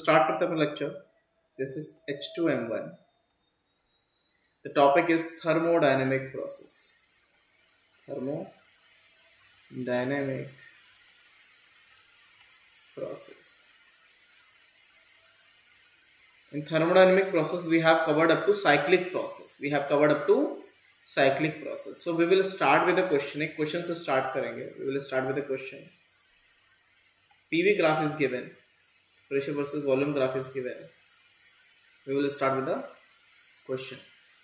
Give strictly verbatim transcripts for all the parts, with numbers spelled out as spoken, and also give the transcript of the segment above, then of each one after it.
start करते हैं अपना lecture. This is H two M one. The topic is thermodynamic process. Thermodynamic process. In thermodynamic process, we have covered up to cyclic process. We have covered up to cyclic process. So we will start with a question. एक question से start करेंगे. We will start with a question. P V graph is given. Pressure versus volume graph is given. We will start with the question.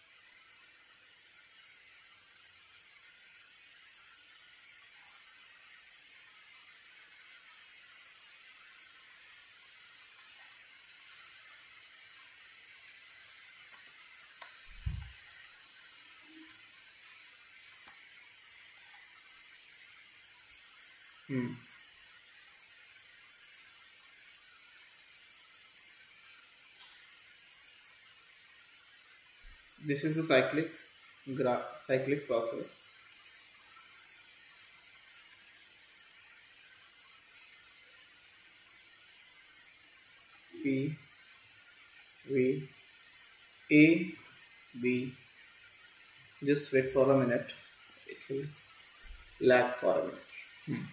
Hmm. This is a cyclic graph, cyclic process. P, V, A, B. Just wait for a minute. It will lag for a minute. Hmm.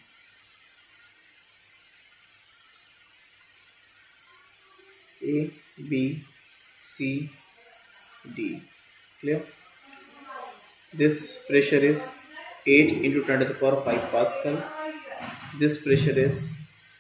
A, B, C, D. Clear? This pressure is eight into ten to the power five Pascal. This pressure is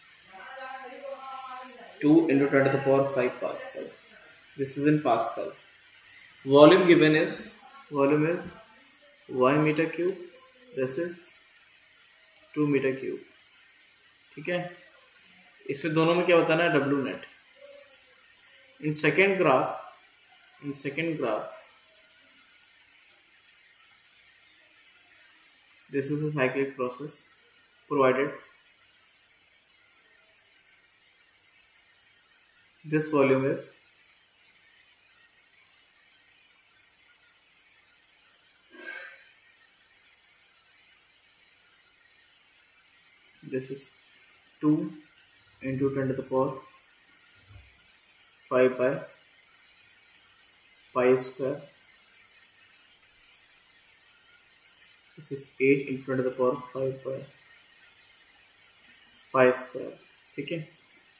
two into ten to the power five Pascal. This is in Pascal. Volume given is volume is one meter cube. This is two meter cube. ठीक है? इसमें दोनों में क्या बताना है? W net. In second graph, in second graph, this is a cyclic process provided. This volume is this is two into ten to the power five by pi square. This is eight into ten to the power five by pi square. ठीक है?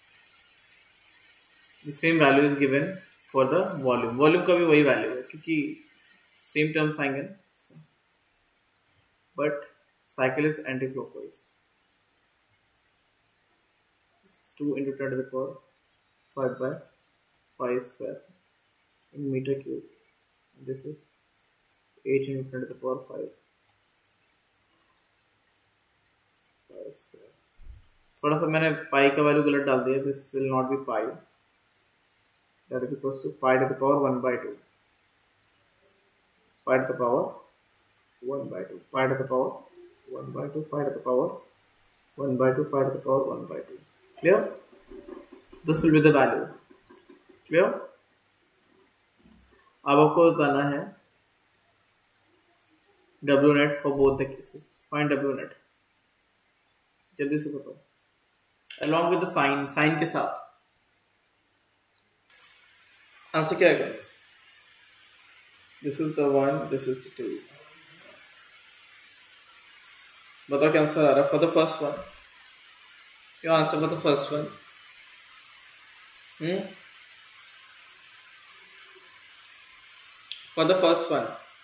The same value is given for the volume. Volume का भी वही value है क्योंकि same terms आएंगे ना. But cycle is anti-clockwise. This is two into ten to the power five by pi square in meter cube. This is eight into ten to the power five pi square. थोड़ा सा मैंने pi का value गलत डाल दिया. This will not be pi. That is equals to pi to the power one by two. Pi to the power one by two. Pi to the power one by two. Pi to the power one by two. Pi to the power one by two. Clear? This will be the value. Clear? अब आपको बताना है W net for both the cases. Find W net. जल्दी से बताओ. Along with the sign, sign के साथ. Answer क्या आएगा? This is the one. This is the two. बताओ क्या आंसर आ रहा है for the first one. Your answer for the first one. Hmm? For the first one.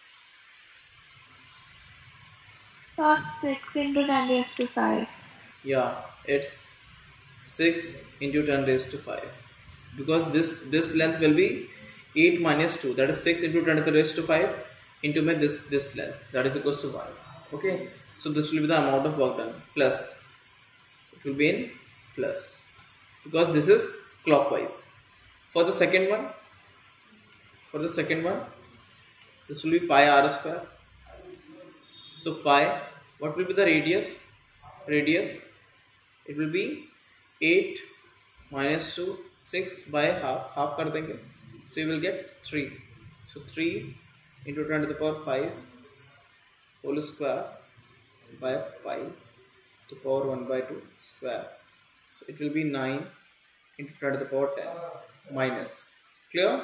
First six into ten raised to five. Yeah, it's six into ten raised to five. Because this this length will be eight minus two. That is six into ten raised to five into my this this length. That is equals to one. Okay. So this will be the amount of work done. Plus. It will be in plus. Because this is clockwise. For the second one. For the second one. This will be pi r square. So pi, what will be the radius? Radius, it will be eight minus two, six by half. Half कर देंगे. So you will get three. So three into ten to the power five whole square by pi to power one by two square. So it will be nine into ten to the power ten minus. Clear?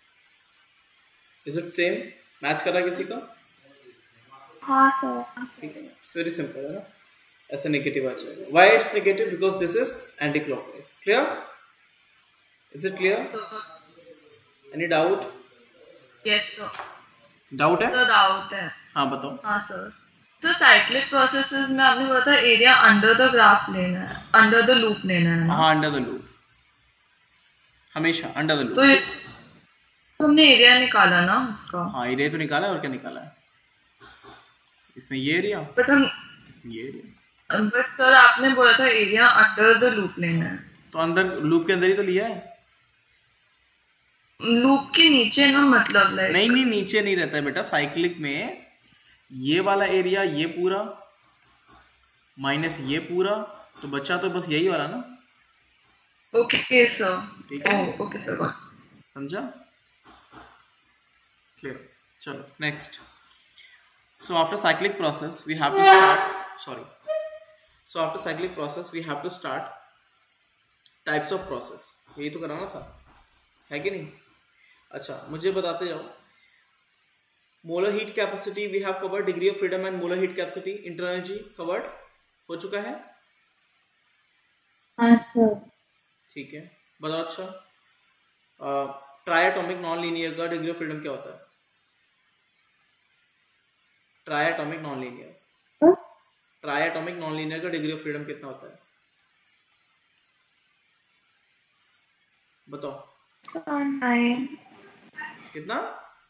Is it same? Match कर रहा है किसी का? हाँ sir. ठीक है, it's very simple है ना, ऐसे नेगेटिव आ जाएगा. Why it's negative? Because this is anti-clockwise. Clear? Is it clear? Any doubt? Yes sir. Doubt है? तो डाउट है. हाँ बताओ. हाँ सर. तो साइक्लिक प्रोसेसेस में आपने बोला था एरिया अंडर द ग्राफ लेना है, अंडर द लूप लेना है. हाँ अंडर द लूप, हमेशा अंडर द लूप. तो तुमने एरिया निकाला ना उसका? हाँ एरिया तो निकाला है, और क्या निकाला है इसमें? ये एरिया, बट हम इसमें ये एरिया. बट सर आपने बोला था एरिया अंडर द लूप लेना है. तो अंदर लूप के अंदर ही तो लिया है. लूप के नीचे ना, मतलब लाइक नहीं नहीं नीचे नहीं रहता है बेटा. साइक्लिक में ये वाला एरिया, ये पूरा माइनस ये पूरा, तो बचा तो बस यही वाला ना. Okay sir. ठीक है, ओके सर, समझा? क्लियर. चलो next. So after cyclic process we have to start sorry so after cyclic process we have to start types of process. यही तो कराना था, है कि नहीं? अच्छा मुझे बताते जाओ. Molar heat capacity we have covered, degree of freedom and molar heat capacity, internal energy covered हो चुका है. हाँ सर. ठीक है, बताओ. अच्छा ट्राई एटॉमिक नॉन लीनियर का डिग्री ऑफ फ्रीडम क्या होता है? Triatomic non linear triatomic non linear का डिग्री ऑफ फ्रीडम कितना होता है? बताओ. नाइन. कितना?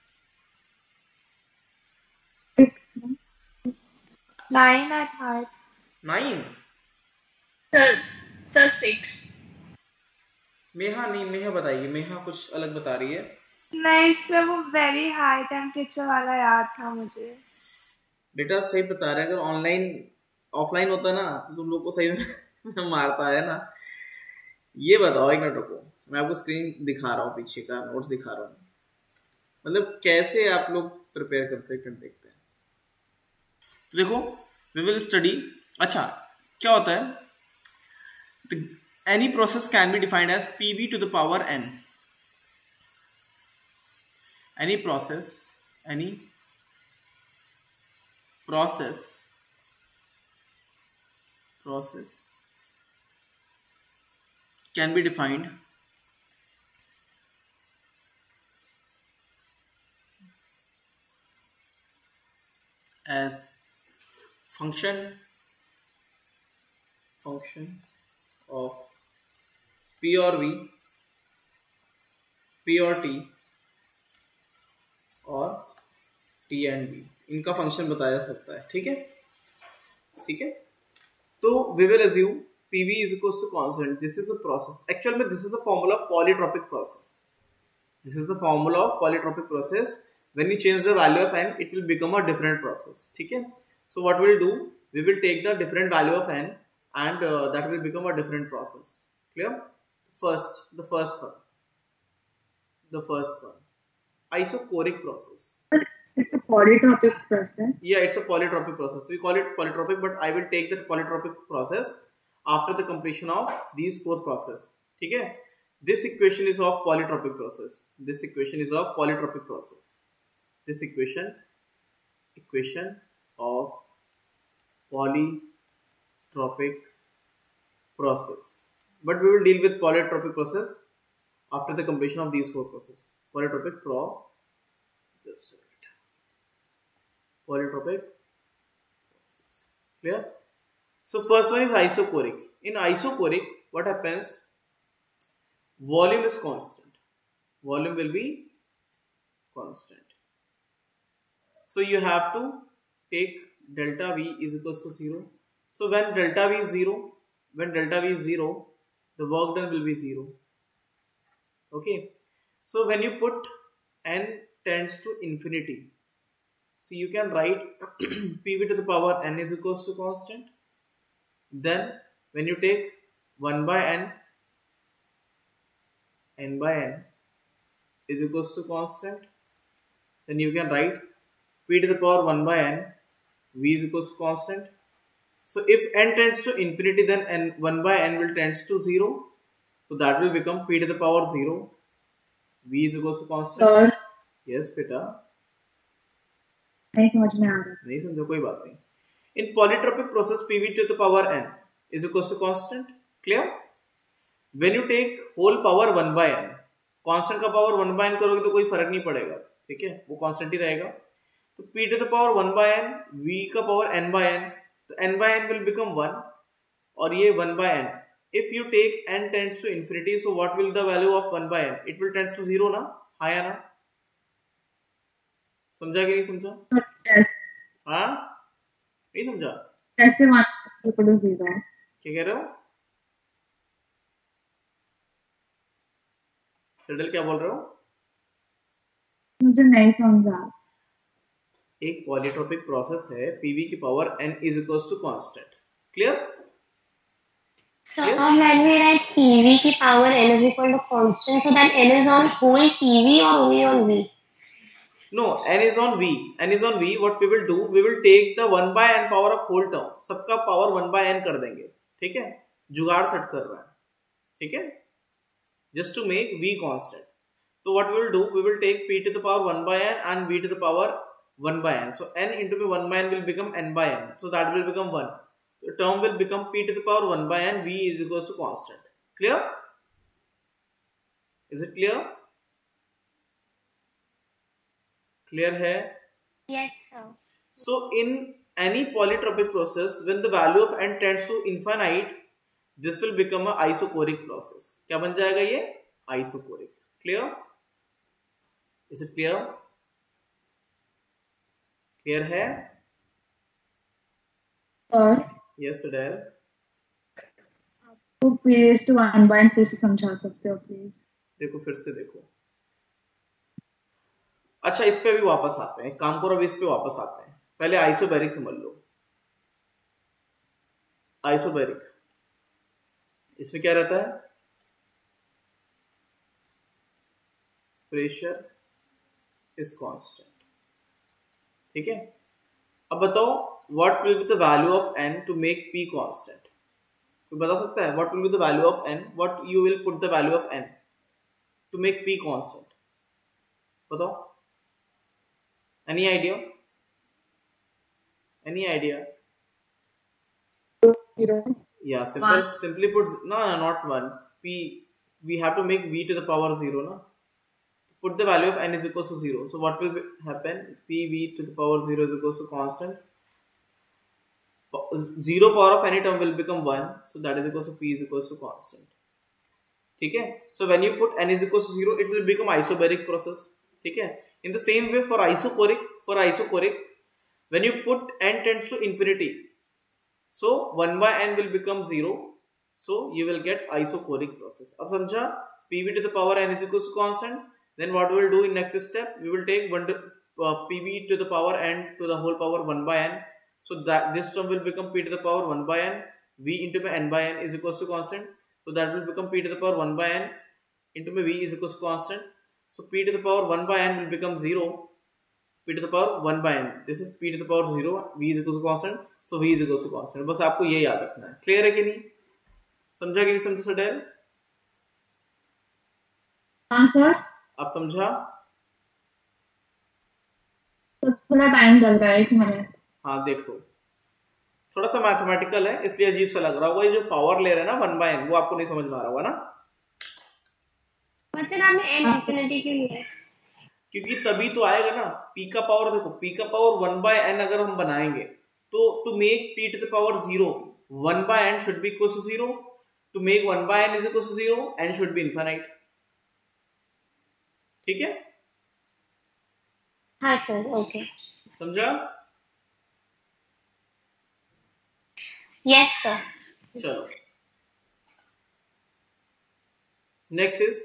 Nine eight heart. Nine. Sir sir six. Meha नहीं, मेहा बताइए. मेहा कुछ अलग बता रही है. नहीं सर, वो वेरी हाई टेम्परेचर वाला याद था मुझे. बेटा सही बता रहे. अगर ऑनलाइन ऑफलाइन होता ना तो तुम लोग को सही में मारता है ना. ये बताओ, एक मिनट रुको, मैं आपको स्क्रीन दिखा रहा हूँ, पीछे का नोट्स दिखा रहा हूँ. मतलब कैसे आप लोग प्रिपेयर करते हैं, देखते हैं. तो देखो, वी विल स्टडी. अच्छा क्या होता है? Any process can be defined as PV to the power n. Any process any process process can be defined as function function of P or V, P or T और T and V. इनका function बताया जा सकता है. ठीक है, ठीक है. तो we will assume P V is equals to constant. This is a process. Actually, this is the formula of polytropic process. This is the formula of polytropic process. When you change the value of n, it will become a different process. ठीक है. So what we'll do? We will take the different value of n, and uh, that will become a different process. Clear? First, the first one. The first one. Isochoric process. It's a polytropic process. Yeah, it's a polytropic process. We call it polytropic, but I will take that polytropic process after the completion of these four processes. ठीक है? This equation is of polytropic process. This equation is of polytropic process. This equation, equation of polytropic process. But we will deal with polytropic process after the completion of these four processes. Polytropic pro. Just polytropic process. Clear? So first one is isochoric. In isochoric, what happens? Volume is constant. Volume will be constant. So you have to take delta V is equals to zero. So when delta V is zero, when delta V is zero, the work done will be zero. Okay. So when you put n tends to infinity, so you can write P V to the power n is equals to constant. Then when you take one by n, n by n is equals to constant, then you can write P to the power one by n, V is equals to constant. So if n tends to infinity, then n one by n will tends to zero. so that will become p to the power zero. V is equals to constant. Sir Yes बेटा, नहीं समझ में आ रहा। नहीं समझो कोई बात नहीं. In polytropic process, P V to the power n is equals to constant. Clear? When you take whole power one by n, constant का power one by n करोगे तो कोई फर्क नहीं पड़ेगा, ठीक है, वो constant ही रहेगा. तो P to the power one by n, V का power n by n, तो n by n will become one और ये one by n. If you take n tends to infinity, so what will the value of one by n? It will tends to zero ना, हाँ या ना? समझा कि नहीं समझा? हाँ, नहीं समझा? ऐसे वन इक्वल टू जीरो। क्या कह रहे हो? सडल क्या बोल रहे हो? मुझे नहीं समझा। एक पॉलीट्रोपिक प्रोसेस है, पीवी की power n is equals to constant. Clear? So when we write P V की power n is equal to constant, so that n is on whole P V or only on V? No, n is on V. n is on V. What we will do? We will take the one by n power of whole term. सबका power one by n कर देंगे, ठीक है? जुगाड़ set कर रहा है, ठीक है? Just to make V constant. So what we will do? We will take p to the power one by n and v to the power one by n. So n into one by n will become n by n. So that will become one. The term will become p to the power one by n. V is equals to constant. Clear? Is it clear? Clear है? Yes, sir. So in any polytropic process, when the value of n tends to infinite, this will become a isochoric process. क्या बन जाएगा ये? Isochoric. Clear? Is it clear? Clear है? और Yes, Adele. आपको periods two one by N फिर से समझा सकते हो प्लीज? देखो फिर से देखो. अच्छा, इस पे भी वापस आते हैं. काम करो, अभी इस पे वापस आते हैं. पहले आइसोबैरिक समझ लो. आइसोबैरिक इसमें क्या रहता है? प्रेशर इज कांस्टेंट, ठीक है. अब बताओ what will be the value of n to make p constant? कोई बता सकता है what will be the value of n? What you will put the value of n to make p constant? बताओ. Any idea? Any idea? Yeah, simple, One. simply put, no, no, not one. P, we have to make v to the power zero, no? Put the value of n is equals to zero. So what will be, happen? P v to the power zero is equals to constant. Zero power of any term will become one. So that is equals to p is equals to constant. ठीक है? So when you put n is equals to zero, it will become isobaric process. ठीक है? In the same way for isochoric, for isochoric, when you put n tends to infinity, so one by n will become zero. So you will get isochoric process. अब समझा? Pv to the power n is equals to constant. Then what we will do in next step? We will take one to, uh, Pv to the power n to the whole power one by n. So that this term will become p to the power one by n. V into my n by n is equals to constant. So that will become p to the power one by n into my v is equals to constant. So p to the power one by n will become zero. P to the power one by n. This is p to the power zero. V is equals to constant. So v is equals to constant. बस आपको ये याद रखना है. Clear है कि नहीं? समझा कि नहीं समझा सडेल? हाँ सर. आप समझा? तो थोड़ा टाइम लग रहा है, एक मिनट. हाँ देखो, थोड़ा सा मैथमेटिकल है इसलिए अजीब सा लग रहा होगा. ये जो पावर ले रहे हैं ना वन बाय एन, वो आपको नहीं समझ में आ रहा होगा ना? मतलब आपने n इंफिनिटी के लिए, क्योंकि तभी तो आएगा ना. p का पावर देखो, p का पावर वन बाय एन अगर हम बनाएंगे तो to make p to the power zero, one by n should be equal to zero. To make one by n is equal to zero, n should be infinite. ठीक है? हाँ सर, okay. समझा? Yes sir. चलो, next is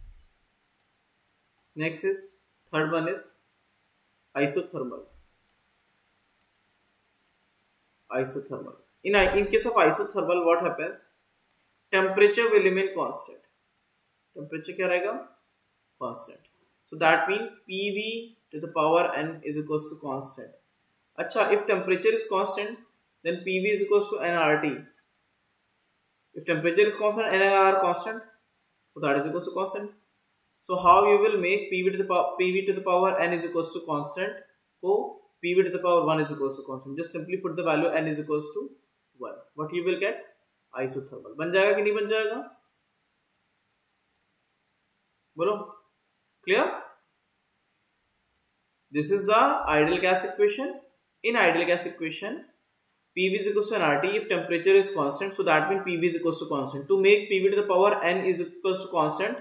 next is third one is isothermal. Isothermal. In in case of isothermal, what happens? Temperature will remain constant. Temperature क्या रहेगा? Constant. So that means Pv to the power n is equals to constant. अच्छा, if temperature is constant, then Pv is equals to nRT. If temperature is constant, nR constant, so that is equals to constant. So how you will make P V to the power P V to the power n is equals to constant, so P V to the power one is equals to constant. Just simply put the value n is equals to one. What you will get? Isothermal. बन जाएगा कि नहीं बन जाएगा? बोलो. Clear? This is the ideal gas equation. In ideal gas equation, P V is equals to nRT if temperature is constant. So that means P V is equals to constant. To make P V to the power n is equals to constant,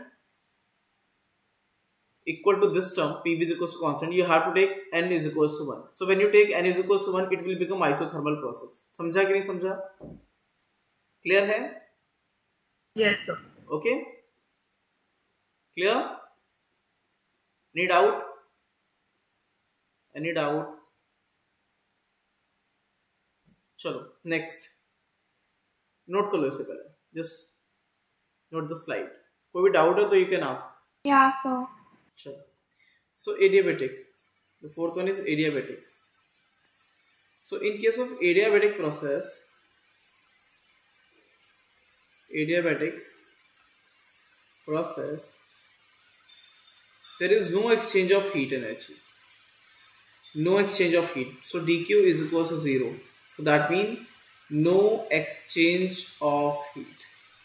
equal to this term, P V is equals to constant, you have to take n is equals to one. So when you take n is equals to one, it will become isothermal process. समझा कि नहीं समझा? Clear है? Yes, sir. Okay? Clear? Any doubt? Any doubt? चलो next note कर लो इससे पहले, जस्ट नोट द स्लाइड. कोई भी डाउट है तो you can ask. Yeah, sir. चलो, so adiabatic, the fourth one is adiabatic. So in case of adiabatic process, adiabatic process there is no exchange of heat energy, no exchange of heat. So dq is equals to zero. So that means no exchange of heat.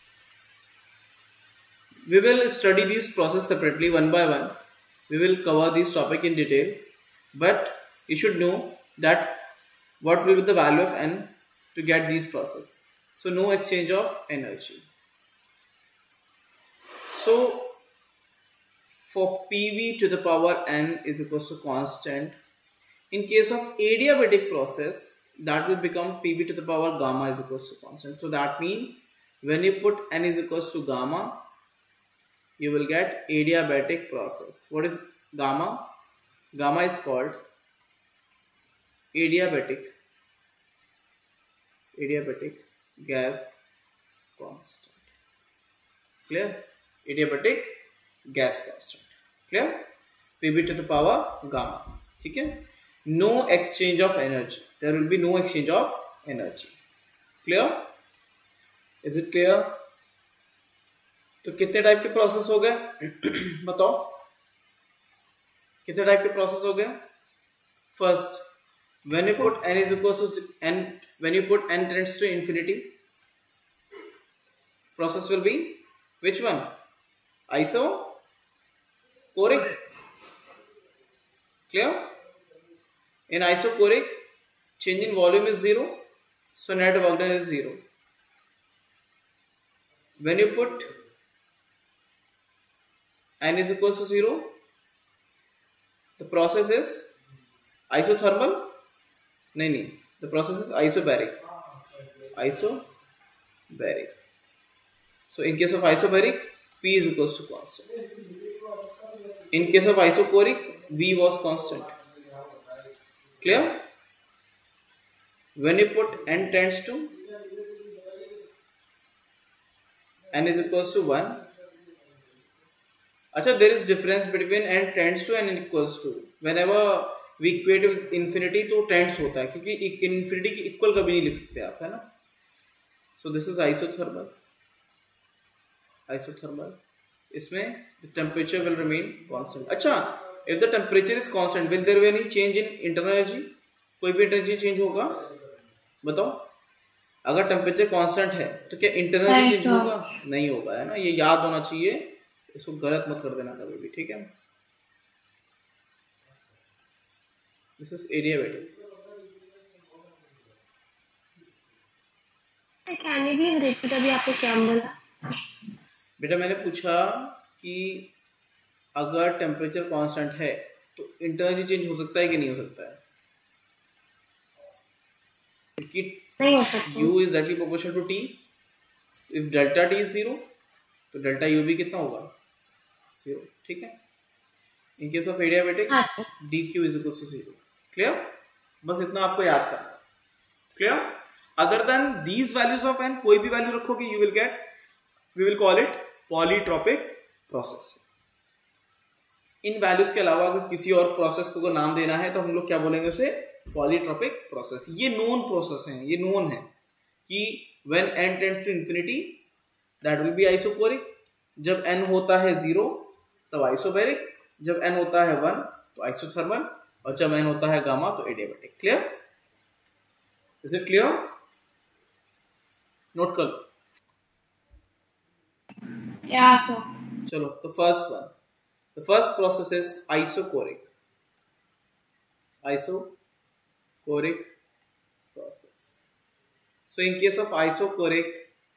We will study these process separately one by one. We will cover this topic in detail, but you should know that what will be the value of n to get these process. So no exchange of energy. So for P V to the power n is equals to constant. In case of adiabatic process, that will become P V to the power gamma is equals to constant. So that means when you put n is equals to gamma, you will get adiabatic process. What is gamma? Gamma is called adiabatic adiabatic gas constant. Clear? Adiabatic gas constant. Clear? P V to the power gamma. ठीक है? No exchange of energy. There will be no exchange of energy. Clear? Is it clear? तो कितने type के process हो गए बताओ, कितने type के प्रोसेस हो गए? First, when you put n is equals to n, when you put n tends to infinity, process will be which one? Isocoric. Clear? In isocoric, change in volume is zero, so net work done is zero. When you put n is equals to zero, the process is isothermal. नहीं नहीं, the process is isobaric. Isobaric. So in case of isobaric, P is equals to constant. In case of isocoric, V was constant. Clear? When you put n tends to n is equals to one. अच्छा, there is difference between n tends to and n equals to. Whenever we equate with infinity तो tends होता है, क्योंकि infinity की equal कभी नहीं लिख सकते आप, है ना? So this is isothermal. Isothermal. इसमें the temperature will remain constant. अच्छा, if the temperature is constant, will there be any change in internal energy? कोई भी energy change होगा? बताओ. अगर temperature constant है तो क्या internal energy change होगा? नहीं होगा, है ना? ये याद होना चाहिए, इसको गलत मत कर देना कभी भी, ठीक है? This is adiabatic. Can you please repeat अभी आपने क्या बोला? बेटा मैंने पूछा कि अगर टेम्परेचर कांस्टेंट है तो इंटरनल चेंज हो सकता है कि नहीं हो सकता है? क्योंकि नहीं हो सकता. U is directly proportional to T. If delta T is zero, तो डेल्टा U भी कितना होगा? Zero. ठीक है? In case of adiabatic, dq is equals to zero. Clear? बस इतना आपको याद करना है. Clear? Other than these values of n, कोई भी वैल्यू रखोगे, you will get, we will call it polytropic process. इन वैल्यूज के अलावा अगर किसी और प्रोसेस को नाम देना है तो हम लोग क्या बोलेंगे उसे? Polytropic process. ये नोन प्रोसेस है, ये नोन है कि when n tends to infinity, that will be isocoric. जब n होता है जीरो तब आइसोबैरिक, जब n होता है वन तो आइसोथर्मल, और जब n होता है गामा तो adiabatic. Clear? Is it clear? Note कर लो। Yeah, sir. चलो, तो first one, the first process is isochoric. Isochoric process. So in case of isochoric,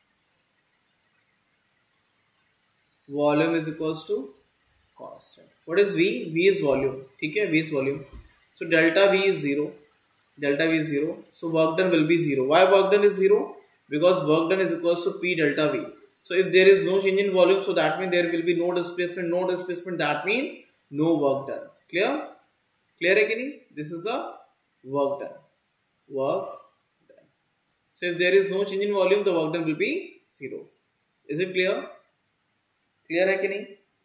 volume is equals to constant. What is V? V is volume. ठीक है, V is volume. So delta V is zero. Delta V is zero. So work done will be zero. Why work done is zero? Because work done is equals to P delta V. So if there is no change in volume, so that means there will be no displacement. No displacement, that means no work done. Clear? Clear है कि नहीं? This is the work done. Work. So if there is no change in volume, the work done will be zero. Is it clear? Clear है कि नहीं?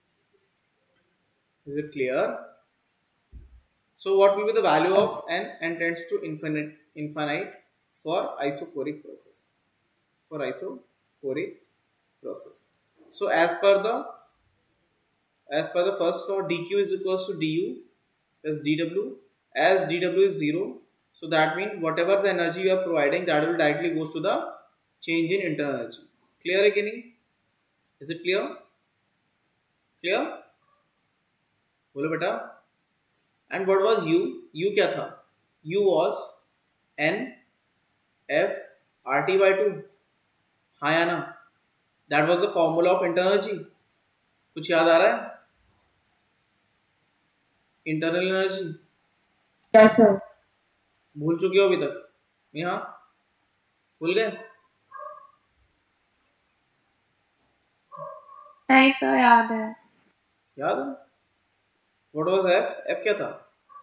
Is it clear? So what will be the value of n? N tends to infinite, infinite for isochoric process. For isochoric process. So as per the as per the first law, dq is equals to du plus dw. As dw is zero, so that means whatever the energy you are providing, that will directly goes to the change in internal energy. Clear है कि नहीं? Is it clear? Clear? बोलो बेटा। And what was U? U क्या था? U was N F R T by two. हाँ या ना? That was the formula of internal energy. कुछ याद आ रहा है? Internal energy. Yes, sir. भूल चुके हो अभी तक? यहाँ भूल गए? नहीं सर, याद है। याद है? What was F? F क्या था?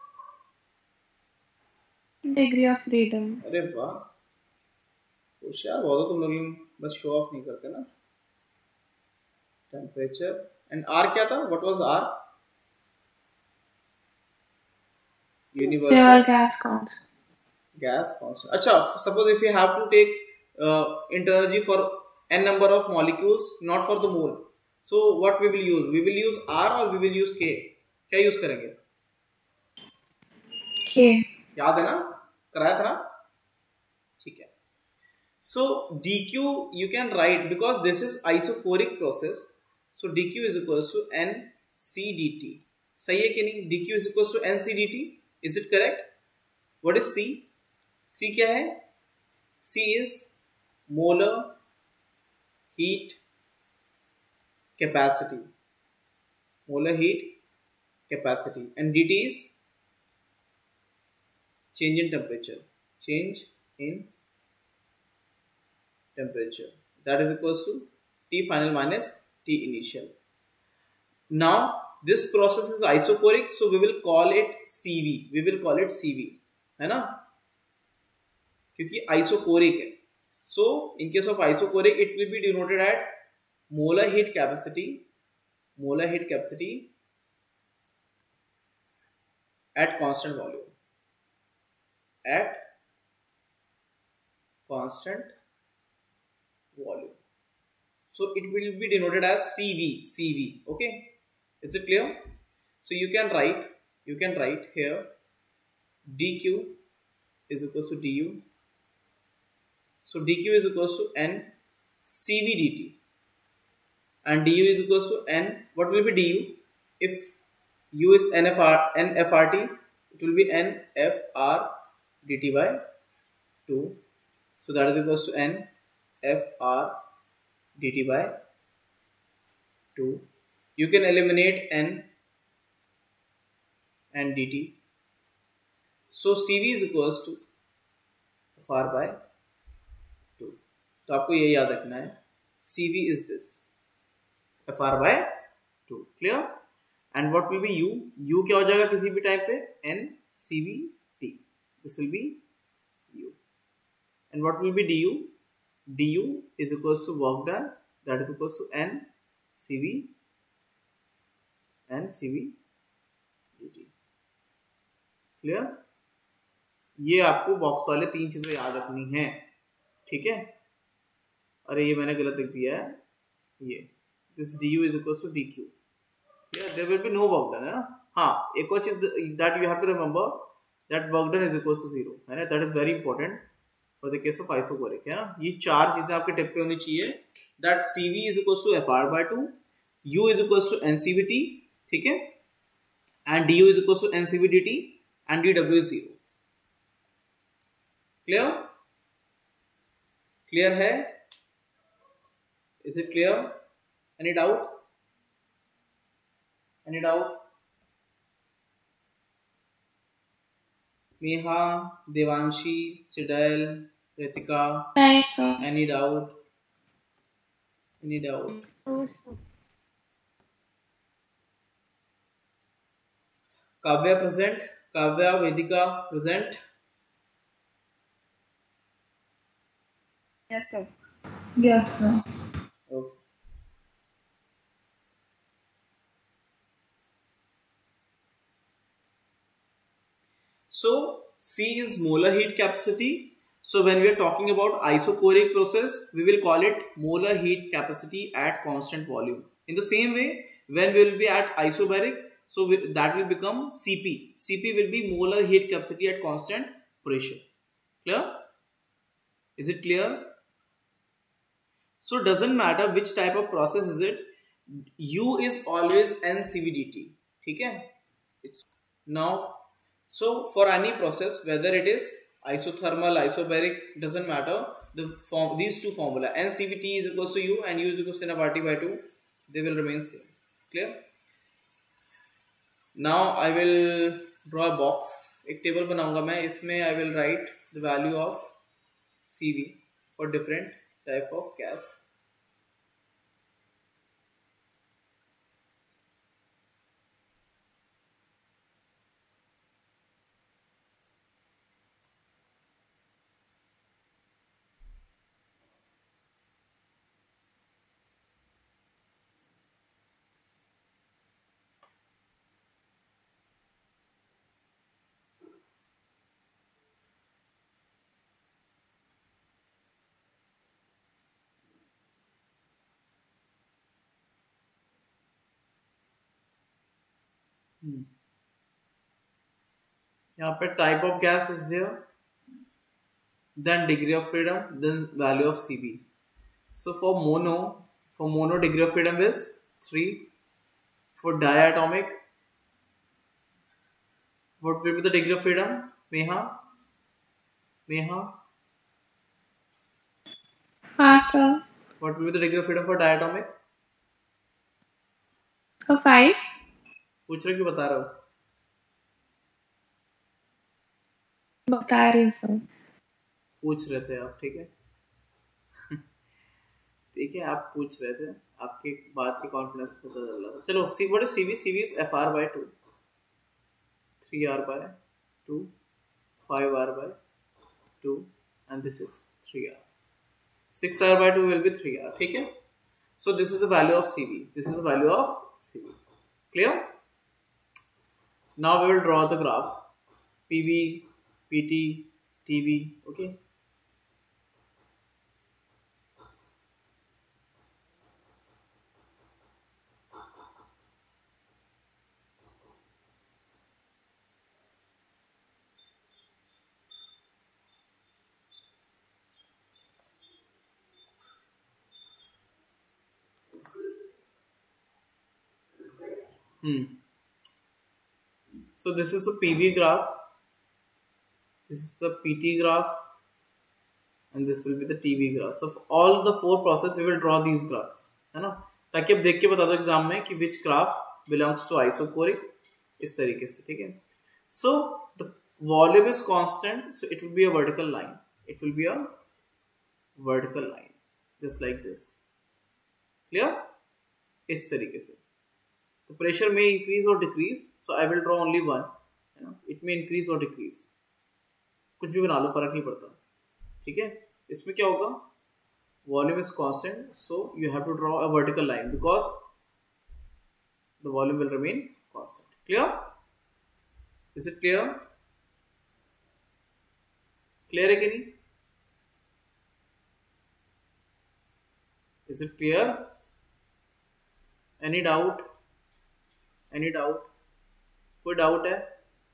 Degree of freedom. अरे वाह, होशियार बहुत हो तुम लोग, बस शो ऑफ नहीं करते ना। टेम्परेचर। एंड R क्या था? What was R? Universal pure gas constant. gas constant. अच्छा, suppose if you have to take uh, internal energy for n number of molecules, not for the mole, so what we will use? We will use R or we will use K? क्या use करेंगे? K। याद है ना? कराया था ना? ठीक है। So dq you can write, because this is isochoric process, so dq is equals to n c dt. सही है कि नहीं? dq is equals to n c dt. Is it correct? What is c? C क्या है? C is molar heat capacity. Molar heat capacity. And dt is change in temperature. Change in temperature. That is equals to T final minus T initial. Now this process is isochoric, so we will call it C V. We will call it C V. है ना? क्योंकि isochoric है। So in case of isochoric it will be denoted at molar heat capacity, molar heat capacity at constant volume, at constant volume. So it will be denoted as CV, CV. Okay, is it clear? So you can write, you can write here dq is equals to du. So dq is equals to n cv dt, and du is equals to n. What will be du? If u is nfr nfrt, it will be nfr dt by two. So that is equals to nfr dt by two. You can eliminate n and dt. So cv is equals to fr by two. तो आपको ये याद रखना है, cv is this, fr by two. Clear? And what will be u? u क्या हो जाएगा किसी भी टाइम पे? n cv t. This will be u. And what will be du? du is equals to work done, that is equals to n cv n cv dt. Clear? ये आपको box वाले तीन चीजें याद रखनी है, ठीक है? अरे ये मैंने गलत लिख दिया है, ये this du is equals to dq. Yeah, there will be no work done, है ना. हाँ, एक और चीज that you have to remember, that work done is equals to zero, है ना. That is very important for the case of isochoric, है ना. ये चार चीजें आपके टिप पे होनी चाहिए. That Cv is equals to Fr by two, U is equals to ncvt, ठीक है, and du is equals to ncvdt, and dw is zero. Clear? Clear है? Is it clear? Any doubt? Any doubt? Neha, Devanshi, Sidel, Ritika. Nice. Any doubt? Any doubt? Awesome. Kavya present. Kavya, Vedika present. Yes, sir. Yes, sir. Okay. So C is molar heat capacity. So when we are talking about isochoric process, we will call it molar heat capacity at constant volume. In the same way, when we will be at isobaric, so we, that will become C P. C P will be molar heat capacity at constant pressure. Clear? Is it clear? So doesn't matter which type of process is it, U is always N C V D T. ठीक है? It's now. So for any process, whether it is isothermal, isobaric, doesn't matter. The form, these two formula, N C V T is equals to U and U is equals to N R T by two, they will remain same. Clear? Now I will draw a box. एक table बनाऊंगा मैं. इसमें I will write the value of C V for different type of gas. Hmm. यहाँ पे type of gas is there, then degree of freedom, then value of C V. So for mono, for mono degree of freedom is three. For diatomic, what will be the degree of freedom? Meha, Meha. हाँ sir. What will be the degree of freedom for diatomic? So five. पूछ रहे कि बता रहा हूँ? बता रही हूँ सर. पूछ रहे थे आप, ठीक है. ठीक है, आप पूछ रहे थे, आपकी बात की कॉन्फिडेंस पता चल रहा था. चलो, see what is CV? CV is F R by two, three R by two, five R by two, and this is three R. Six R by two will be three R. ठीक है. So this is the value of CV. This is the value of CV. Clear? Now we will draw the graph. P V, P T, T V. Okay. Hmm. So this is the P V graph, this is the P T graph, and this will be the T V graph. So for all the four process we will draw these graphs, है ना, ताकि आप देख के बता दो exam में कि which graph belongs to isochoric, इस तरीके से. ठीक है. So the volume is constant, so it will be a vertical line. It will be a vertical line, just like this. Clear? इस तरीके से. The pressure may increase or decrease, so I will draw only one. You know, it may increase or decrease. कुछ भी बना लो, फर्क नहीं पड़ता. ठीक है. इसमें क्या होगा? Volume is constant, so you have to draw a vertical line because the volume will remain constant. Clear? Is it clear? Clear है कि नहीं? Is it clear? Any doubt? Any doubt? कोई डाउट है?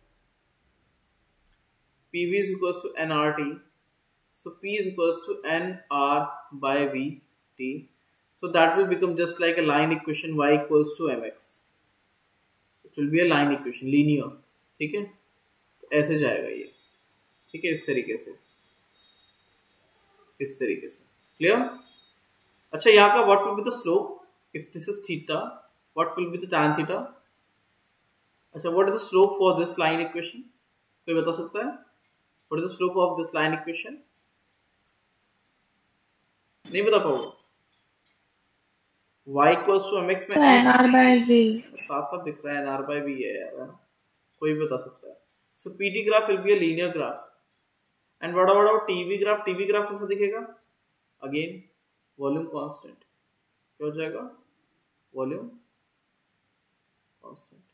P V is equals to N R T. So P is equals to N R by V T. So that will become just like a line equation, y equals to mx. It will be a line equation, linear. ठीक है, तो ऐसे जाएगा ये. ठीक है, इस तरीके से, इस तरीके से. क्लियर? अच्छा, यहाँ का what will be the slope? If this is theta, what will be the tan theta? अच्छा, what is the slope for this line equation? कोई बता सकता है? What is the slope of this line equation? नहीं बता पाओगे? y equals to mx में n r by v. साथ साथ दिख रहा है n r by v है यार, कोई भी बता सकता है. So P T graph will be a linear graph. And what about T V graph? T V graph कैसा दिखेगा? Again volume constant. क्या हो जाएगा? Volume constant.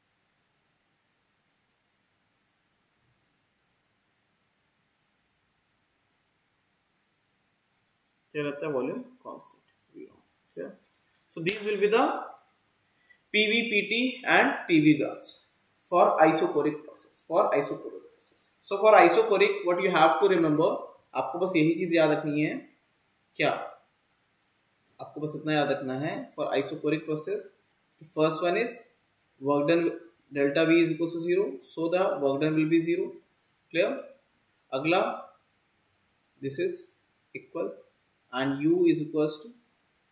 क्या रहता है? Volume constant. So these will be the P V, P T and P V graphs for isochoric process. For isochoric process. So for isochoric, what you have to remember, आपको बस यही चीज याद रखनी है. क्या? आपको बस इतना याद रखना है. For isochoric process, the first one is work done delta V is equal to zero. So the work done will be zero. Clear? अगला, this is equal and U is equals to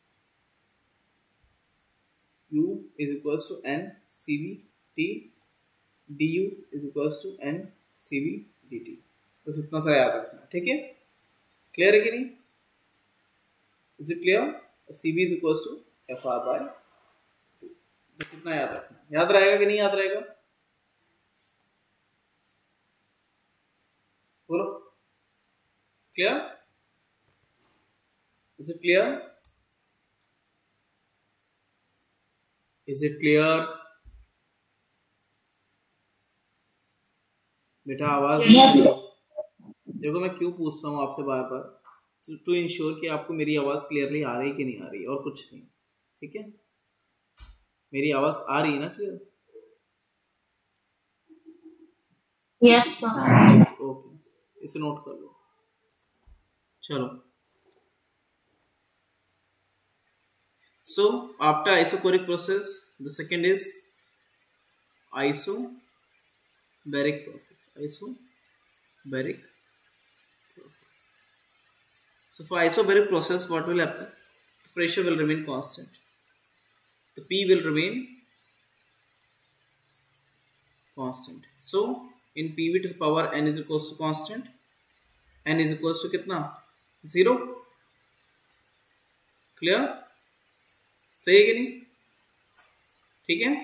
U is equals to N C V T, du is equals to N C V dt. बस इतना सा याद रखना. ठीक है, clear है कि नहीं? Is it clear? C V is equals to F R by two. बस इतना याद रखना. याद रहेगा कि नहीं याद रहेगा? बोलो. Clear? Is it clear? Is it clear? बेटा आवाज Yes. देखो, मैं क्यों पूछता हूँ आपसे बार बार, टू इंश्योर कि आपको मेरी आवाज क्लियरली आ रही कि नहीं आ रही, और कुछ नहीं. ठीक है, मेरी आवाज आ रही है ना क्लियर? Yes, sir. ओके, इसे नोट कर लो. चलो. So after isochoric process, the second is isobaric process. Isobaric process. So for isobaric process, what will happen? The pressure will remain constant. The P will remain constant. So in P V to the power n is equals to constant. N is equals to कितना? Zero. Clear? सही है कि नहीं? ठीक है.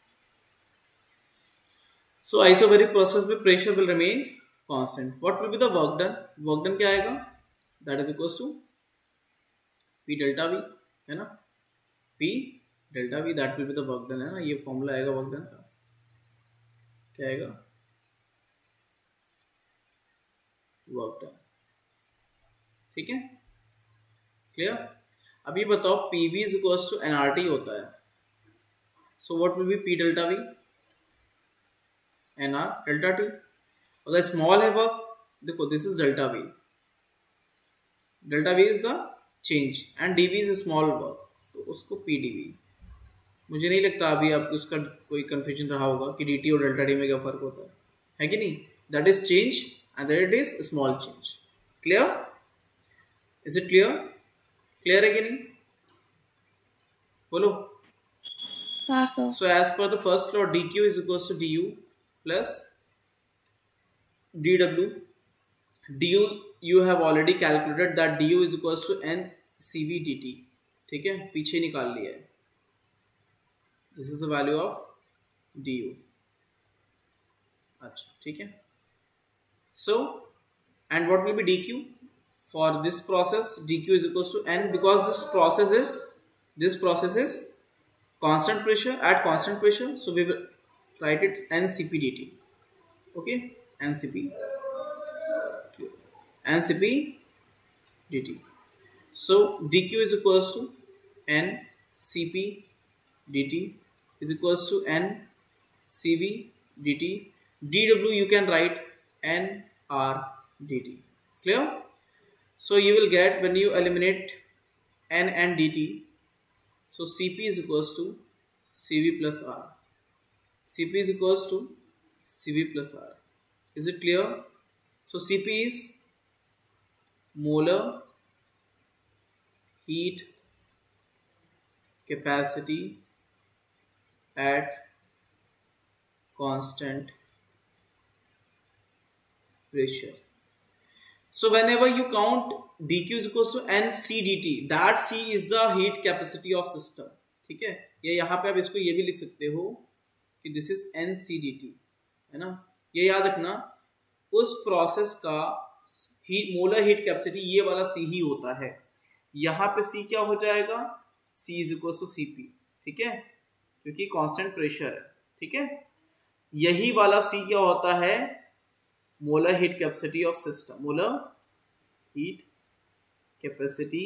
So isobaric process में pressure will remain constant. What will be the work done? Work done क्या आएगा? That is equals to P delta V, है ना? P delta V, that will be the work done, है ना? ये formula आएगा work done का. क्या आएगा? Work done. ठीक है, क्लियर? अभी बताओ, P V is equals to N R T होता है. So what will be P delta V? N R delta T. अगर स्मॉल है वर्क, देखो this is delta V. Delta V is the change and D V is small work, तो उसको P D V. मुझे नहीं लगता अभी आपको उसका कोई कंफ्यूजन रहा होगा कि D T और डेल्टा T में क्या फर्क होता है, है कि नहीं? That is change and that it is small change. Clear? Is it clear? Clear है कि नहीं? बोलो. हाँ सर. So as per the first law, dq is equals to du plus dw. du you have already calculated that du is equals to n C V dt. ठीक है, पीछे निकाल लिया है. This is the value of du. अच्छा, ठीक है. So and what will be dq? For this process, dq is equals to n, because this process is this process is constant pressure at constant pressure. So we will write it N C P dt. Okay, N C P N C P dt. So dq is equals to N C P dt is equals to n Cv dt. dw you can write n R dt. Clear? So you will get, when you eliminate n and dt, so Cp is equals to Cv plus R. Cp is equals to Cv plus R. Is it clear? So Cp is molar heat capacity at constant pressure. So whenever you count dq is equals to nc dt, that c is the heat capacity of system. ठीक है, ये यहाँ पे आप इसको ये भी लिख सकते हो कि दिस इज nc dt, है ना. ये याद रखना, उस प्रोसेस का हीट मोलर हीट कैपेसिटी ये वाला c ही होता है. यहाँ पे c क्या हो जाएगा, c is equal to cp. ठीक है, क्योंकि कांस्टेंट प्रेशर है. ठीक है, यही वाला c क्या होता है, molar heat capacity of system. Molar heat capacity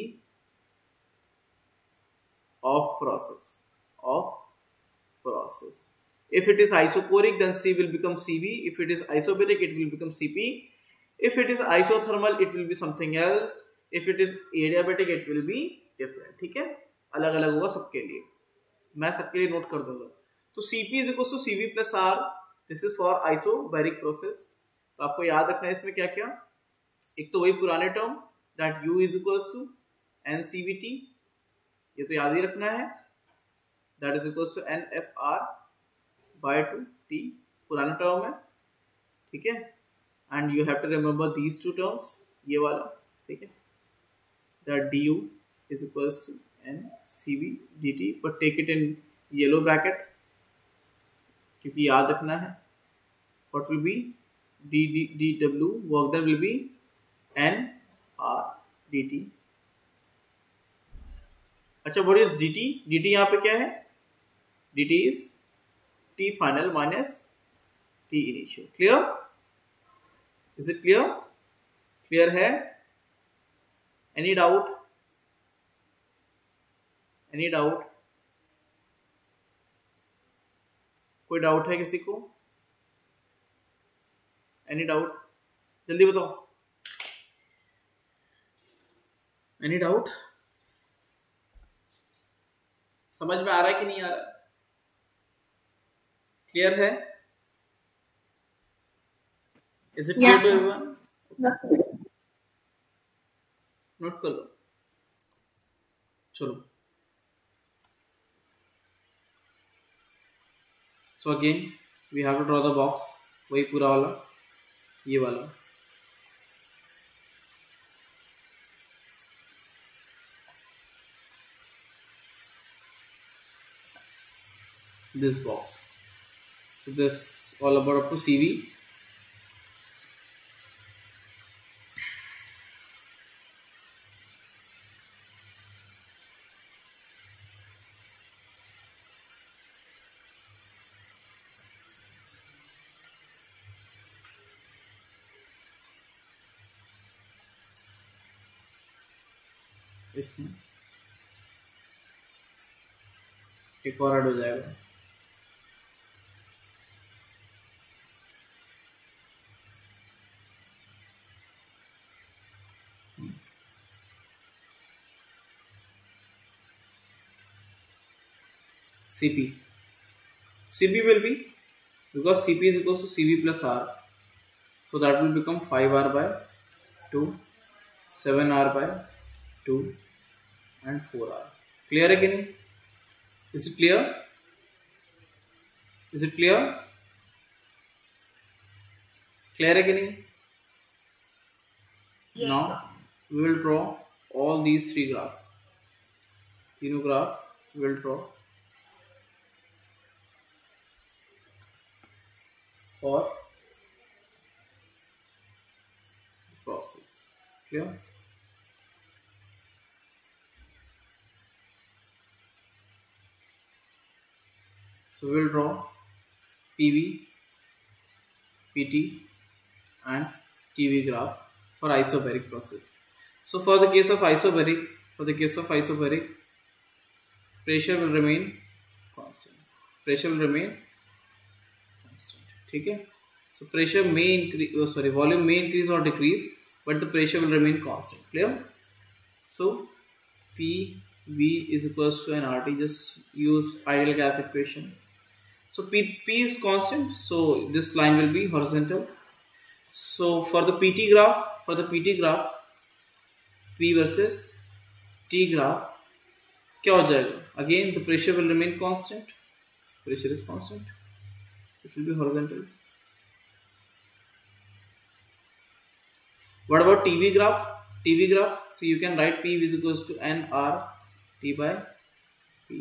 of process of process. If it is isoporic, then C will become C V. If it is isobaric, it will become C P. If it is isothermal, it will be something else. If it is adiabatic, it will be different. ठीक है, अलग अलग होगा सबके लिए, मैं सबके लिए नोट कर दूंगा. तो C P is equals to C V plus R. This is for isobaric process. तो आपको याद रखना है इसमें क्या क्या. एक तो वही पुराने term, that U is equals to N C V T, ये तो याद ही रखना है. That is equals to N F R by two T, पुराना टर्म है. ठीक है, and you have to remember these two terms, ये वाला. ठीक है, that du is equals to n Cv dt, but take it in yellow bracket क्योंकि याद रखना है. what will be d d dw, work done will be n R dt. अच्छा, what is dt? dt यहाँ पे क्या है, dt is T final minus T initial. Clear? Is it clear? Clear है? Any doubt? Any doubt? कोई doubt है किसी को? Any doubt? जल्दी बताओ. Any doubt? समझ में आ रहा है कि नहीं आ रहा है? क्लियर है? Is it clear to everyone? Note कर लो. चलो. So again we have to draw the box. वही पूरा वाला, ये वाला. This box. So this all about up to C V. इसमें एक और ऐड हो जाएगा. C P. C P will be, because C P is equals to C V plus R, so that will become five R by two, seven R by two and four R. Clear है कि नहीं? Is it clear? Is it clear? Clear है कि नहीं? Yes, Now sir. we will draw all these three graphs. तीनों graph we will draw for the process. Clear? So we will draw P V, P T and T V graph for isobaric process. So for the case of isobaric, for the case of isobaric, pressure will remain pressure will remain constant. ठीक है, so pressure may increase, oh, sorry, volume may increase or decrease, but the pressure will remain constant. Clear? So P V is equals to an R T. Just use ideal gas equation. So P, P is constant, so this line will be horizontal. So for the P T graph, for the P T graph, P versus T graph, क्या हो जाएगा? Again the pressure will remain constant. Pressure is constant. It will be horizontal. What about T V graph? T V graph. So you can write P is equals to N R T by P.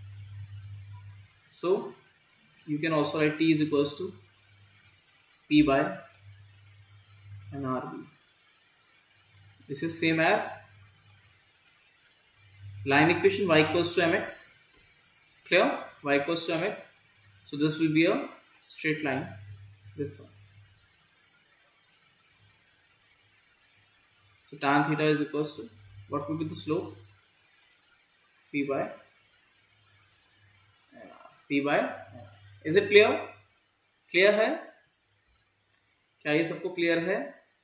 So you can also write T is equals to P by N R B. This is same as line equation, y equals to mx. Clear? Y equals to mx. So this will be a straight line. This one. So tan theta is equals to, what will be the slope? P by P by. Is it clear? Clear है? क्या ये सबको clear है?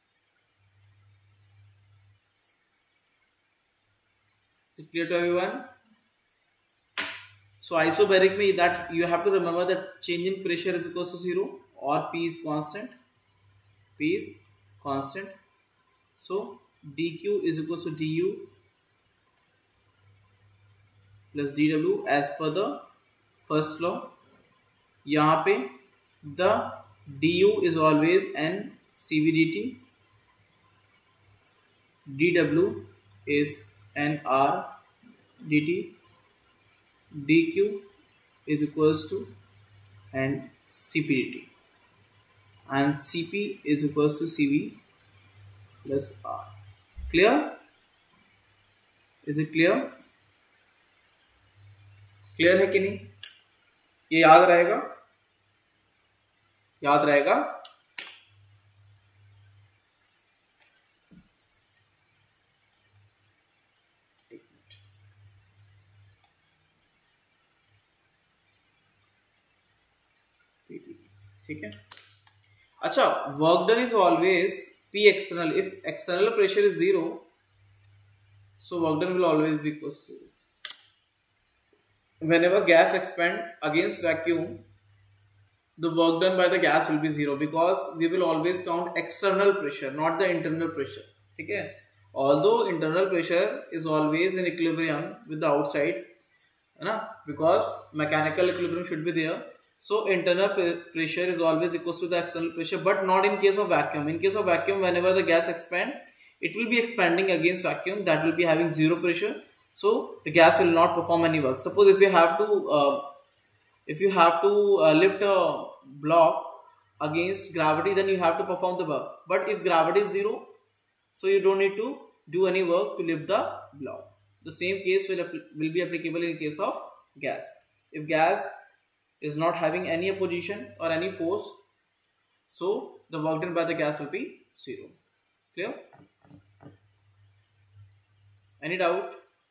Is it clear to everyone? So isobaric में that you have to remember that change in pressure is equals to zero or P is constant. P is constant. So dq is equals to du plus dw as per the first law. यहाँ पे the du is always n cv dt, dw is n r dt, dq is equals to n cp dt, and cp is equals to cv plus r. Clear? Is it clear? Clear है कि नहीं? ये याद रहेगा? याद रहेगा? ठीक है. अच्छा, work done is always P external. If external pressure is zero, so work done will always be equal to zero. Whenever gas expand against vacuum, the work done by the gas will be zero because we will always count external pressure, not the internal pressure. ठीक है? Although internal pressure is always in equilibrium with the outside, है ना? Because mechanical equilibrium should be there. So internal pressure is always equals to the external pressure, but not in case of vacuum. In case of vacuum, whenever the gas expand, it will be expanding against vacuum. That will be having zero pressure. So the gas will not perform any work. Suppose if you have to, uh, if you have to uh, lift a block against gravity, then you have to perform the work. But if gravity is zero, so you don't need to do any work to lift the block. The same case will will be applicable in case of gas. If gas is not having any opposition or any force, so the work done by the gas will be zero. Clear? Any doubt?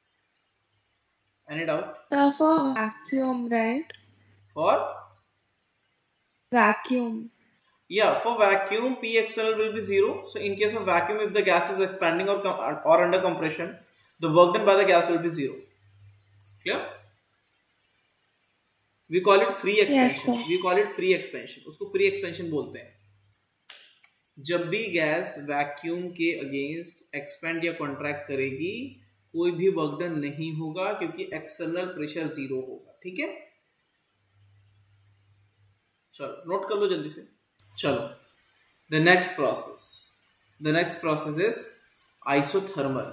Any doubt? So for vacuum, right? For vacuum. Yeah, for vacuum, P external will be zero. So in case of vacuum, if the gas is expanding or or under compression, the work done by the gas will be zero. Clear? We call it free expansion. Yes, we call it free expansion. उसको free expansion बोलते हैं. जब भी gas vacuum के against expand या contract करेगी, कोई भी वर्क डन नहीं होगा क्योंकि एक्सटर्नल प्रेशर जीरो होगा. ठीक है? चलो नोट कर लो जल्दी से. चलो the next process the next process is isothermal.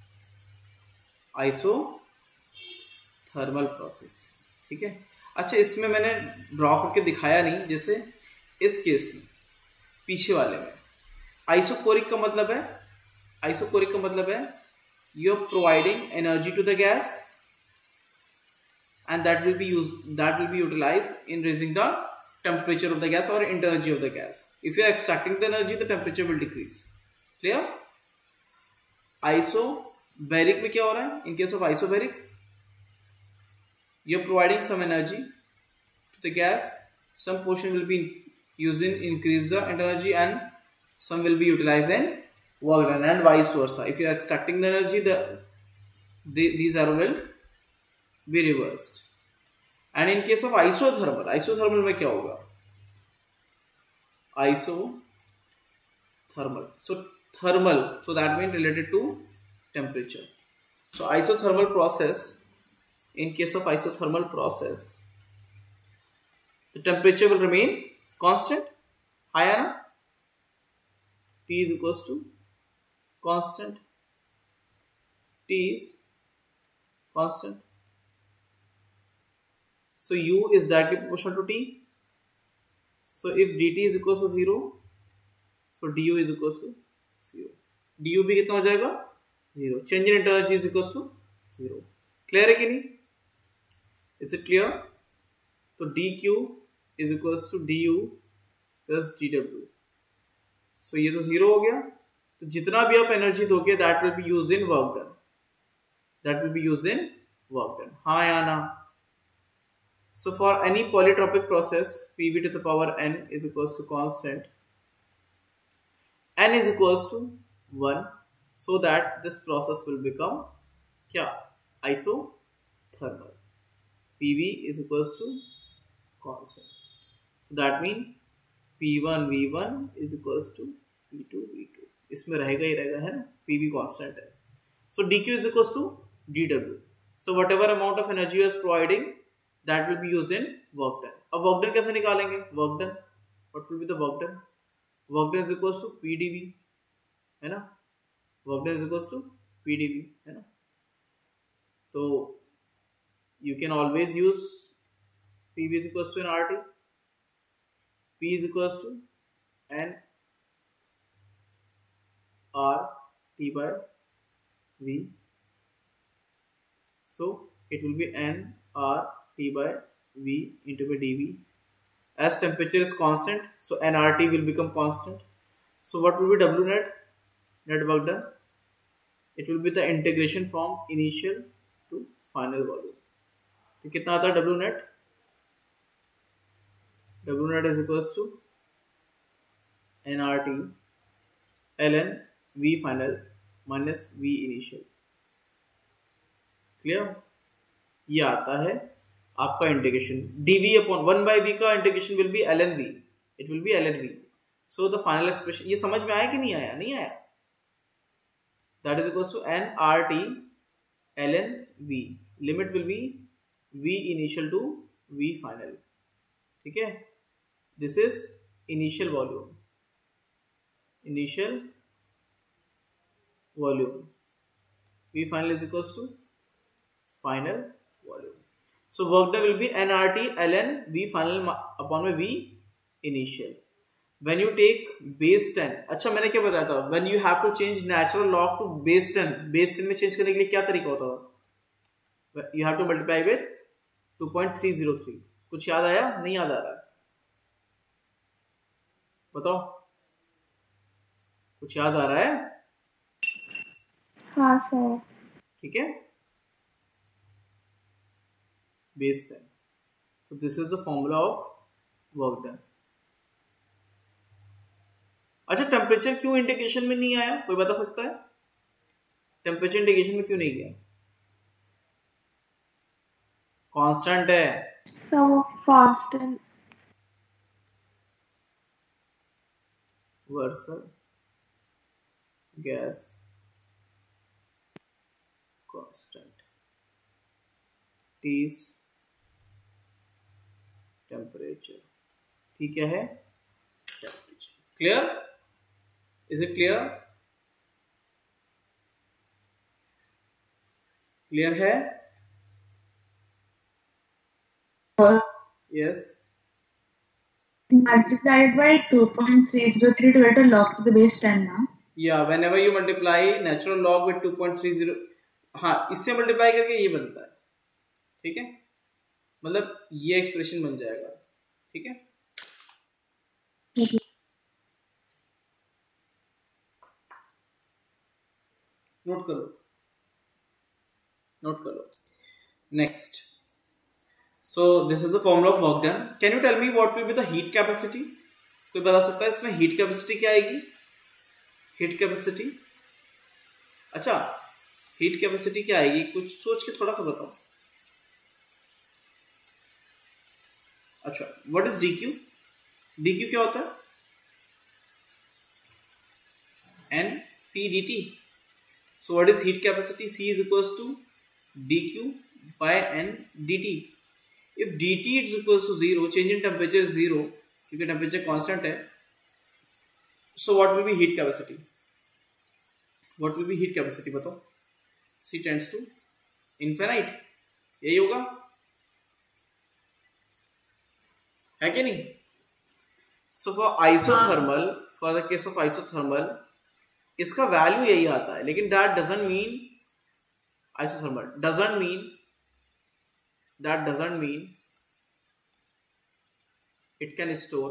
Isothermal process. ठीक है? अच्छा, इसमें मैंने ड्रॉ करके दिखाया नहीं, जैसे इस केस में पीछे वाले में आइसोकोरिक का मतलब है आइसोकोरिक का मतलब है you are providing energy to the gas and that will be use that will be utilized in raising the temperature of the gas और energy of the gas. If you are extracting the energy, the temperature will decrease. Clear? Isobaric में क्या हो रहा है? In case of isobaric, you're providing some energy to the gas, some portion will be used in increase the energy and some will be utilized in work done, and vice versa. If you are extracting the energy, the, the these are will be reversed. And in case of isothermal, isothermal में क्या होगा? Isothermal, so thermal, so that means related to temperature. So isothermal process, in case of isothermal process, the temperature will remain constant. Higher na? T is equals to constant. T is constant. So U is directly proportional to T. So if dt is equals to zero, so du is equals to zero. Du भी कितना हो जाएगा? Zero. Change in energy is equals to zero. Clear है कि नहीं? Is it clear? तो dq is equals to du plus dw. So ये तो zero हो गया. तो जितना भी आप एनर्जी दोगे, that will be used in work done. That will be used in work done. हाँ या ना? So for any polytropic process, P V to the power n is equals to constant. N is equals to one, so that this process will become क्या? Isothermal. P V is equals to constant. So that means P one V one is equals to P two V two. इसमें रहेगा ही रहेगा, है ना? P V constant है. So dq is equals to dw. So whatever amount of energy you are providing, that will be used in work done. अब work done कैसे निकालेंगे? Work done, what will be the work done? Work done is equals to P d V, है ना? Work done is equals to P d V, है ना? तो you can always use P V is equals to an R T. P is equals to N R T by V. So it will be N R T by V into by dV. As temperature is constant, so N R T will become constant. So what will be W net? Net work done. It will be the integration from initial to final volume. तो कितना आता है W net? W net is equals to N R T ln V final minus V initial. Clear? ये आता है आपका integration dv upon one by V का integration will be ln v. It will be ln v. So the final expression, ये समझ में आया कि नहीं आया? नहीं आया. That is equals to n r t ln v. Limit will be v initial to v final. ठीक है? This is initial volume. Initial volume v final is equals to final volume. So work done will be N R T ln V final upon में V initial. When you take base ten, अच्छा मैंने क्या बताया था? When you have to change natural log to base ten, base ten में change करने के लिए क्या तरीका होता है? You have to multiply with two point three zero three. कुछ याद आया? नहीं याद आ रहा है? बताओ. कुछ याद आ रहा है? हाँ सर. ठीक है? Base ten. So this is the formula of work done. अच्छा, टेम्परेचर क्यों इंटीग्रेशन में नहीं आया? कोई बता सकता है? टेम्परेचर इंटीग्रेशन में क्यों नहीं गया? कांस्टेंट है. So constant. वर्सल gas constant. T is temperature. ठीक है? Temperature. Clear? Is it clear? Clear है? Yes. Multiplied by two point three zero three to get a log to the base ten now. Yeah, whenever you multiply natural log with two point three zero, हाँ, इससे multiply करके ये बनता है. ठीक है? मतलब ये एक्सप्रेशन बन जाएगा. ठीक है? नोट कर लो. नोट कर लो. Next. So this is the formula of work done. Can you tell me what will be the heat capacity? कोई बता सकता है इसमें heat capacity क्या आएगी? Heat capacity, अच्छा heat capacity क्या आएगी? कुछ सोच के थोड़ा सा बताओ. अच्छा, what is dq? dq क्या होता है? N C dt. So what is heat capacity? C is equals to dq by N dt. If dt is equals to zero, change in temperature is zero, क्योंकि temperature constant है. So what will be heat capacity? What will be heat capacity? बताओ. C tends to infinite. यही होगा, है कि नहीं? So for isothermal, for the case of isothermal, इसका value यही आता है, लेकिन that doesn't mean isothermal doesn't mean that doesn't mean it can store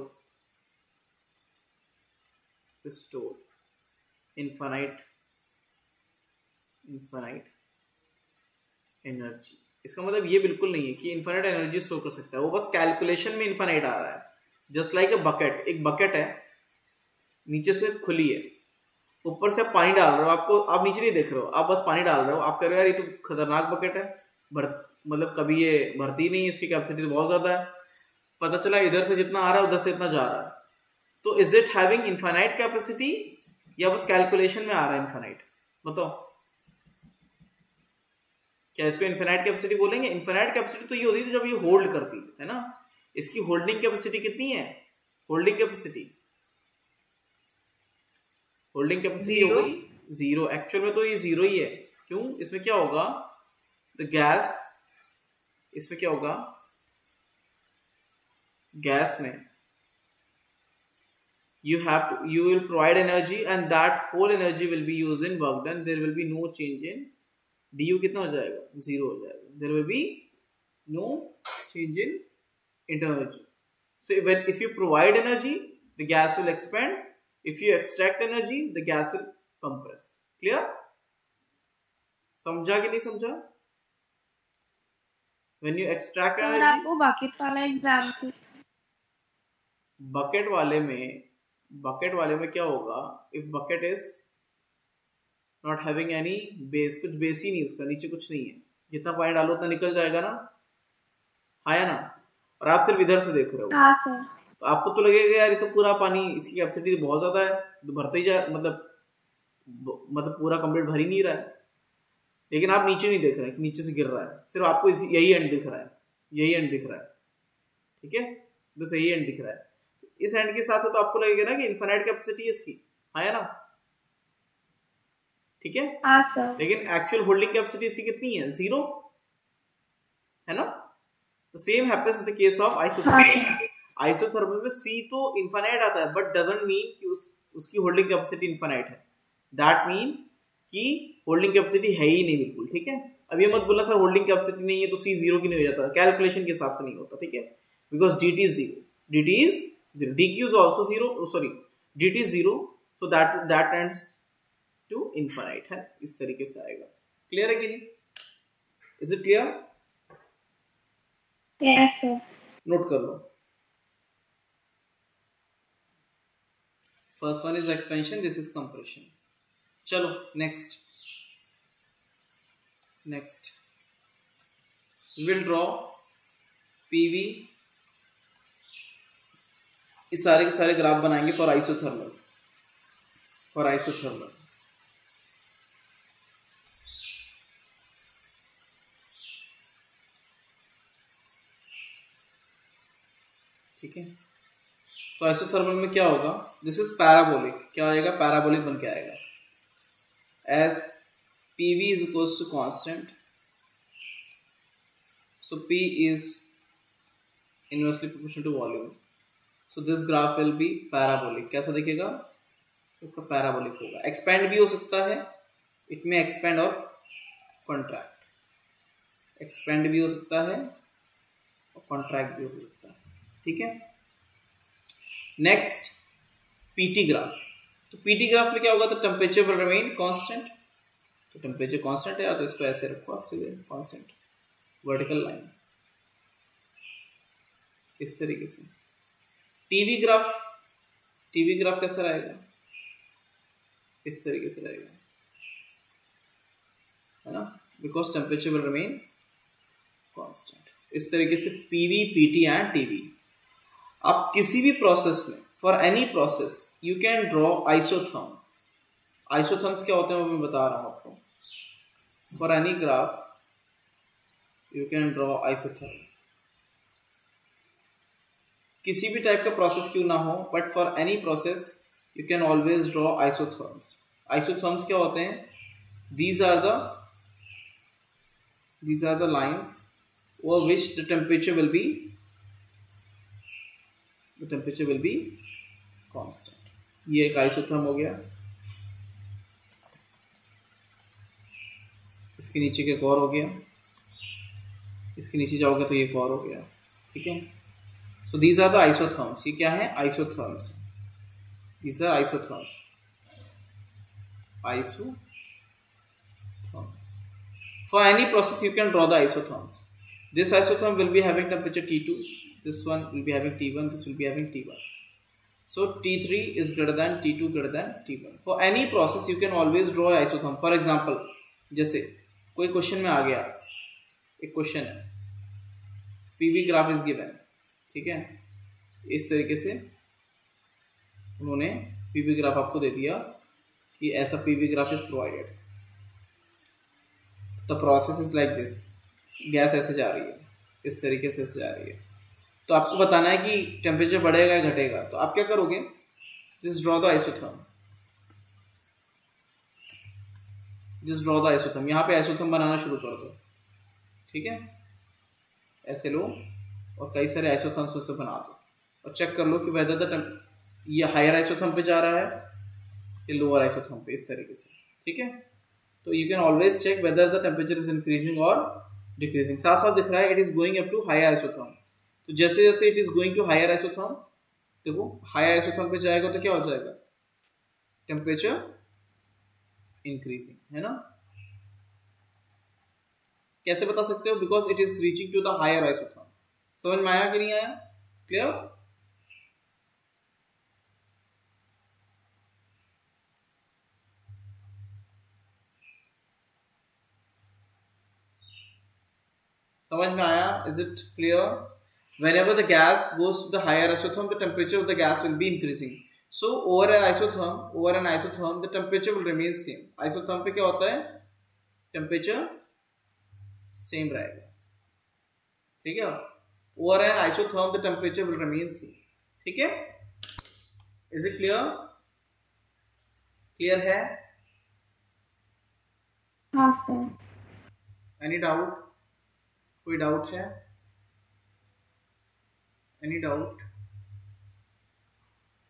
store infinite infinite energy. इसका मतलब ये बिल्कुल नहीं है कि इन्फिनिट एनर्जी स्टोर कर सकता है, वो बस कैलकुलेशन में इन्फिनिट आ रहा है. Just like a bucket. एक बकेट है, नीचे से खुली है, ऊपर से पानी डाल रहे हो, आपको आप नीचे नहीं देख रहे हो, आप बस पानी डाल रहे हो. आप कह रहे हो यार ये तो खतरनाक बकेट है, भर मतलब कभी ये भरती नहीं है, इसकी कैपेसिटी तो बहुत ज्यादा है. पता चला इधर से जितना आ रहा है उधर से इतना जा रहा है. तो is it having infinite capacity या बस कैलकुलेशन में आ रहा है इनफाइनाइट? बताओ, क्या इसको इनफाइनाइट कैपेसिटी बोलेंगे? इनफाइनाइट कैपेसिटी तो ये होती थी जब ये होल्ड करती है ना. इसकी होल्डिंग कैपेसिटी कितनी है? होल्डिंग कैपेसिटी होल्डिंग कैपेसिटी हो गई जीरो. एक्चुअल में तो ये जीरो ही है. क्यों? इसमें क्या होगा? द गैस, इसमें क्या होगा? गैस में you have to you will provide energy and that whole energy will be used in work done. There will be no change in du. कितना हो जाएगा? जीरो हो जाएगा. There will be no change in internal energy. So when if you provide energy, the gas will expand. If you extract energy, the gas will compress. Clear? समझा कि नहीं समझा? When you extract energy, आपको bucket वाला example. Bucket वाले में bucket वाले में क्या होगा? If bucket is not having any base, कुछ बेस ही नहीं, उसका नीचे कुछ नहीं है, जितना पानी डालो उतना निकल जाएगा ना, है ना. और आप सिर्फ इधर से देख रहे हो, तो आपको तो लगेगा यार ये तो पूरा पानी, इसकी कैपेसिटी बहुत ज्यादा है, तो भरते ही जा, मतलब मतलब पूरा कंप्लीट भर ही नहीं रहा है. लेकिन आप नीचे नहीं देख रहे हैं कि नीचे से गिर रहा है, सिर्फ आपको यही एंड दिख रहा है, यही एंड दिख रहा है. ठीक है, बस यही एंड दिख रहा है. इस एंड के साथ तो आपको लगेगा ना कि इनफिनिट कैपेसिटी है इसकी, है ना. ठीक है. हाँ सर. लेकिन एक्चुअल होल्डिंग कैपेसिटी इसकी कितनी है? जीरो, है ना. The same happens in the case of isothermal. Isothermal में सी तो इनफिनिट आता है, बट डजंट मीन कि उस, उसकी होल्डिंग कैपेसिटी इनफिनिट है. दैट मीन कि होल्डिंग कैपेसिटी है ही नहीं बिल्कुल. ठीक है. अब ये मत बोलना सर होल्डिंग कैपेसिटी नहीं है तो सी जीरो की नहीं हो जाता. कैलकुलेशन के हिसाब से नहीं होता. ठीक है, because D T is zero, D T इज zero. dq is also zero. Oh, sorry, dt is zero. So that that tends to infinite है. इस तरीके से आएगा. क्लियर है कि नहीं? Is it clear? Yes sir. Note कर लो. First one is expansion. This is compression. चलो next. Next. We will draw P V. इस सारे के सारे ग्राफ बनाएंगे फॉर आइसोथर्मल. फॉर आइसोथर्मल ठीक है. तो आइसोथर्मल में क्या होगा? This is parabolic. क्या आएगा? पैराबोलिक बन के आएगा. As P V is equals to constant, so P is inversely proportional to volume. So this graph will be parabolic. कैसा दिखेगा? इसका पैराबोलिक होगा. एक्सपैंड भी हो सकता है, इट में एक्सपैंड और कॉन्ट्रैक्ट. एक्सपैंड भी हो सकता है और कॉन्ट्रैक्ट भी हो सकता है. ठीक है. Next PT graph. तो पीटी ग्राफ में क्या होगा? तो टेम्परेचर विल रिमेन कांस्टेंट. तो टेम्परेचर कांस्टेंट है तो इसको ऐसे रखो आप सीधे, कांस्टेंट वर्टिकल लाइन. इस तरीके से। टीवी ग्राफ, टीवी ग्राफ कैसा रहेगा, इस तरीके से रहेगा, है ना, because temperature will remain constant. इस तरीके से पीवी, पीटी एंड टीवी। आप किसी भी प्रोसेस में, for any process you can draw isotherm. Isotherms क्या होते हैं वो मैं बता रहा हूं आपको। For any graph you can draw isotherm. किसी भी टाइप का प्रोसेस क्यों ना हो, but for any process you can always draw isotherms. Isotherms क्या होते हैं, these are the these are the lines over which the temperature will be the temperature will be constant। ये एक आइसोथर्म हो गया। इसके नीचे के एक और हो गया, इसके नीचे जाओगे तो ये एक और हो गया, ठीक है। So these are the isotherms. ये क्या है, isotherms. These are isotherms, iso For any process you can draw the isotherms. This isotherm will be having temperature T two, this one will be having T one, this will be having T one. So T three is greater than T two greater than T one. For any process you can always draw isotherm. For example, जैसे कोई question में आ गया, एक question है, PV graph is given, ठीक है, इस तरीके से उन्होंने पीवी ग्राफ आपको दे दिया कि ऐसा PV graph is provided. The process is like this, gas ऐसे जा रही है, इस तरीके से ऐसे जा रही है। तो आपको बताना है कि टेम्परेचर बढ़ेगा या घटेगा, तो आप क्या करोगे, just draw the isotherm, just draw the isotherm. यहाँ पे आइसोथर्म बनाना शुरू कर दो, ठीक है, ऐसे लो और कई सारे आइसोथर्म्स में से बना दो और चेक कर लो कि वेदर द ये हायर आइसोथर्म पे जा रहा है या लोअर आइसोथर्म पे, इस तरीके से, ठीक है। तो you can always check whether the temperature is increasing और डिक्रीजिंग। साथ साथ दिख रहा है it is going up to higher isotherm. तो जैसे जैसे it is going to higher isotherm, देखो हायर आइसोथर्म पे जाएगा तो क्या हो जाएगा, टेम्परेचर इंक्रीजिंग, है ना। कैसे बता सकते हो, because it is reaching to the higher isotherm. समझ में आया कि नहीं आया, क्लियर। समझ में आया, is it clear. Whenever the gas goes to the higher isotherm, the temperature of the gas will be increasing. So over an isotherm, over an isotherm, the temperature will remain same. Isotherm पे क्या होता है, temperature same रहेगा, ठीक है। Over an isotherm, the temperature will remain same, ठीक है। Is it clear? Clear है? हाँ सर। Any doubt? कोई डाउट है? Any doubt?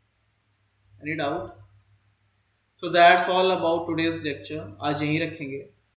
Any doubt? So that's all about today's lecture. आज यहीं रखेंगे।